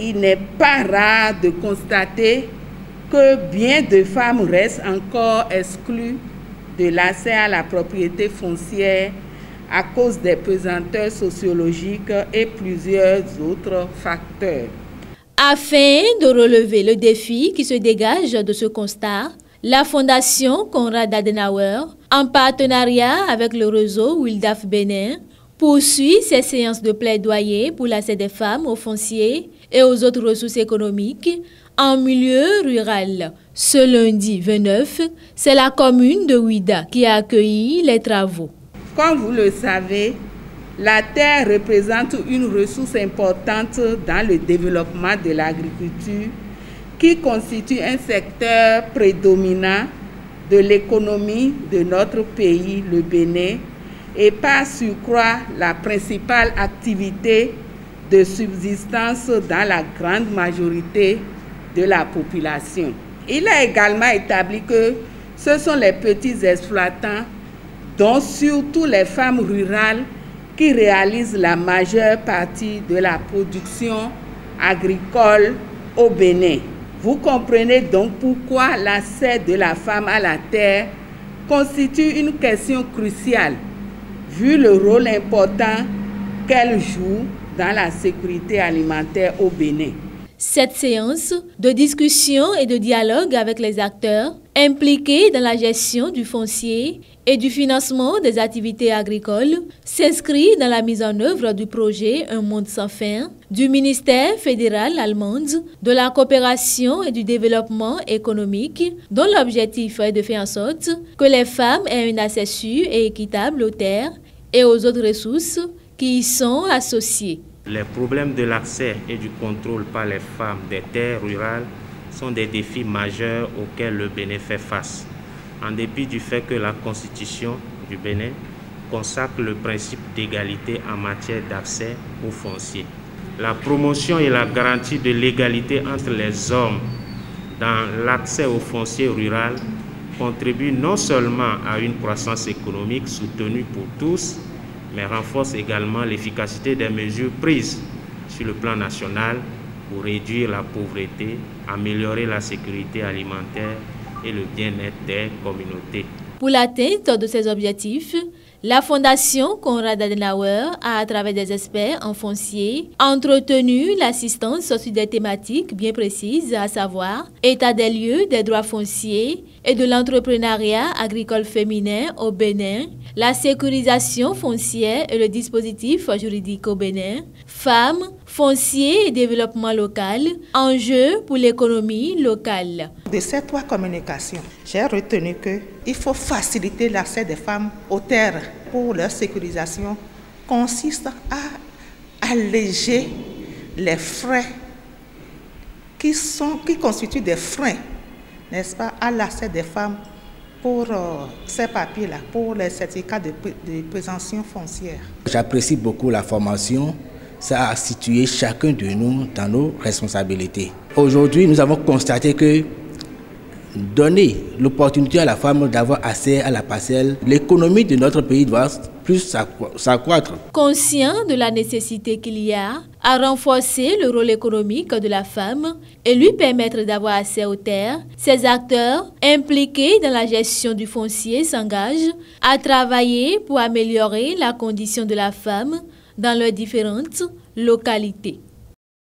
Il n'est pas rare de constater que bien de femmes restent encore exclues de l'accès à la propriété foncière à cause des pesanteurs sociologiques et plusieurs autres facteurs. Afin de relever le défi qui se dégage de ce constat, la Fondation Konrad Adenauer, en partenariat avec le réseau Wildaf Bénin, poursuit ses séances de plaidoyer pour l'accès des femmes aux fonciers et aux autres ressources économiques en milieu rural. Ce lundi 29, c'est la commune de Ouida qui a accueilli les travaux. Comme vous le savez, la terre représente une ressource importante dans le développement de l'agriculture qui constitue un secteur prédominant de l'économie de notre pays, le Bénin, et par surcroît la principale activité de subsistance dans la grande majorité de la population. Il a également établi que ce sont les petits exploitants, dont surtout les femmes rurales, qui réalisent la majeure partie de la production agricole au Bénin. Vous comprenez donc pourquoi l'accès de la femme à la terre constitue une question cruciale, vu le rôle important qu'elle joue dans la sécurité alimentaire au Bénin. Cette séance de discussion et de dialogue avec les acteurs impliqués dans la gestion du foncier et du financement des activités agricoles s'inscrit dans la mise en œuvre du projet Un monde sans fin du ministère fédéral allemand de la coopération et du développement économique, dont l'objectif est de faire en sorte que les femmes aient un accès sûr et équitable aux terres et aux autres ressources qui y sont associées. Les problèmes de l'accès et du contrôle par les femmes des terres rurales sont des défis majeurs auxquels le Bénin fait face, en dépit du fait que la Constitution du Bénin consacre le principe d'égalité en matière d'accès aux fonciers. La promotion et la garantie de l'égalité entre les hommes dans l'accès aux fonciers rural contribuent non seulement à une croissance économique soutenue pour tous, mais renforce également l'efficacité des mesures prises sur le plan national pour réduire la pauvreté, améliorer la sécurité alimentaire et le bien-être des communautés. Pour l'atteinte de ces objectifs, la Fondation Konrad Adenauer a, à travers des experts en foncier, entretenu l'assistance sur des thématiques bien précises, à savoir état des lieux des droits fonciers et de l'entrepreneuriat agricole féminin au Bénin, la sécurisation foncière et le dispositif juridique au Bénin, femmes, foncier et développement local, enjeux pour l'économie locale. De ces trois communications, j'ai retenu qu'il faut faciliter l'accès des femmes aux terres pour leur sécurisation, consiste à alléger les frais qui constituent des freins, n'est-ce pas, à l'accès des femmes pour ces papiers-là, pour les certificats de présomption foncière. J'apprécie beaucoup la formation. Ça a situé chacun de nous dans nos responsabilités. Aujourd'hui, nous avons constaté que donner l'opportunité à la femme d'avoir accès à la parcelle, l'économie de notre pays doit plus s'accroître. Conscient de la nécessité qu'il y a à renforcer le rôle économique de la femme et lui permettre d'avoir accès aux terres, ces acteurs impliqués dans la gestion du foncier s'engagent à travailler pour améliorer la condition de la femme dans leurs différentes localités.